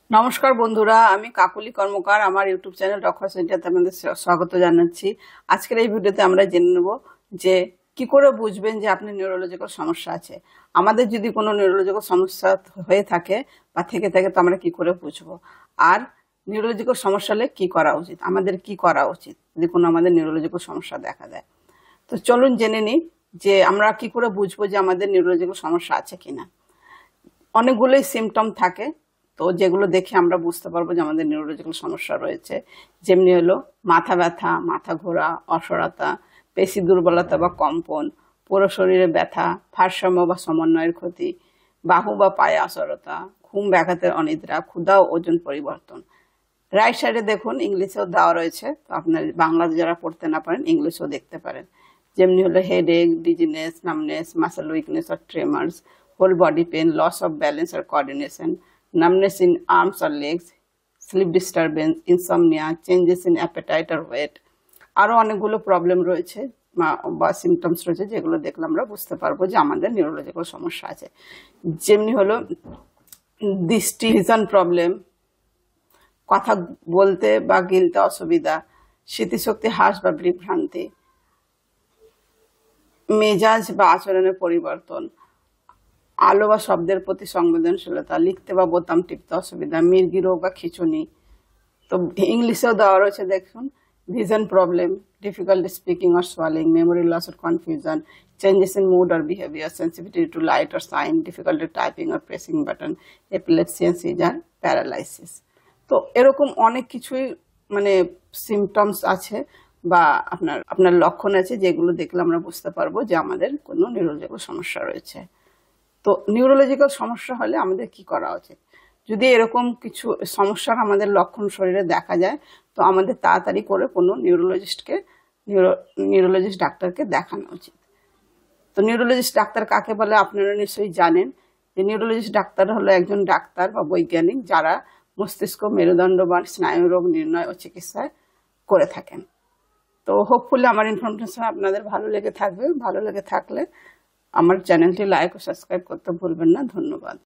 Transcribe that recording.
নমস্কার বন্ধুরা, আমি কাকলি কর্মকার। আমার ইউটিউব চ্যানেল ডক্টর সেন্টারে আপনাদের স্বাগত জানাচ্ছি। আজকের এই ভিডিওতে আমরা জেনে নেব যে কি করে বুঝবেন যে আপনার নিউরোলজিক্যাল সমস্যা আছে। আমাদের যদি কোনো নিউরোলজিক্যাল সমস্যা হয়ে থাকে বা থেকে থাকে তো আমরা কি করে বুঝবো, আর নিউরোলজিক্যাল সমস্যা হলে কি করা উচিত, আমাদের কি করা উচিত যদি কোনো আমাদের নিউরোলজিক্যাল সমস্যা দেখা দেয়। তো চলুন জেনে নিই যে আমরা কি করে বুঝবো যে আমাদের নিউরোলজিক্যাল সমস্যা আছে কিনা। অনেকগুলোই সিমটম থাকে, তো যেগুলো দেখে আমরা বুঝতে পারবো যে আমাদের নিউরোলজিক্যাল সমস্যা রয়েছে। যেমনি হলো মাথা ব্যথা, মাথা ঘোরা, অসরতা, পেশি দুর্বলতা বা কম্পন, পুরো শরীরে ব্যথা, ভারসাম্য বা সমন্বয়ের ক্ষতি, বাহু বা পায়ে অসরতা, ঘুম ব্যাঘাতের অনিদ্রা, ক্ষুধা ও ওজন পরিবর্তন। রাইট সাইডে দেখুন ইংলিশেও দেওয়া রয়েছে, তো আপনার বাংলা যারা পড়তে না পারেন ইংলিশেও দেখতে পারেন। যেমনি হলো headache, dizziness, numbness, muscle weakness or tremors, whole body pain, loss of balance or coordination, numbness in arms or legs, sleep disturbance, insomnia, changes in appetite or weight। আরো অনেকগুলো প্রবলেম রয়েছে বা সিমটমস রয়েছে, যেগুলো দেখলে আমরা বুঝতে পারবো যে আমাদের নিউরোলজিক্যাল সমস্যা আছে। যেমনি হলো দৃষ্টি ভিশন প্রবলেম, কথা বলতে বা গিলতে অসুবিধা, স্মৃতিশক্তি হ্রাস বা বিভ্রান্তি, মেজাজ বা আচরণের পরিবর্তন, আলো বা শব্দের প্রতি সংবেদনশীলতা, লিখতে বা বোতাম টিপতে অসুবিধা, মির্গি রোগ বা খিঁচুনি। তো ইংলিশেও দেওয়া রয়েছে দেখুন, vision problem, difficulty speaking or swallowing, memory loss or confusion, changes in mood or behaviour, sensitivity to light or sound, difficulty typing or pressing button, epilepsy and seizure, paralysis. তো এরকম অনেক কিছুই মানে সিমটমস আছে বা আপনার আপনার লক্ষণ আছে, যেগুলো দেখলে আমরা বুঝতে পারবো যে আমাদের কোনো নিউরোলজিক্যাল সমস্যা রয়েছে। তো নিউরোলজিক্যাল সমস্যা হলে আমাদের কি করা উচিত? যদি এরকম কিছু সমস্যার আমাদের লক্ষণ শরীরে দেখা যায়, তো আমাদের তাড়াতাড়ি করে কোনো নিউরোলজিস্ট ডাক্তারকে দেখানো উচিত। তো নিউরোলজিস্ট ডাক্তার কাকে বলে আপনারা নিশ্চয়ই জানেন, যে নিউরোলজিস্ট ডাক্তার হলো একজন ডাক্তার বা বৈজ্ঞানিক যারা মস্তিষ্ক, মেরুদণ্ড বা স্নায়ুরোগ নির্ণয় ও চিকিৎসায় করে থাকেন। তো হোপফুলি আমার ইনফরমেশন আপনাদের ভালো লেগে থাকবে। ভালো লেগে থাকলে আমার চ্যানেলটি লাইক ও সাবস্ক্রাইব করতে ভুলবেন না। ধন্যবাদ।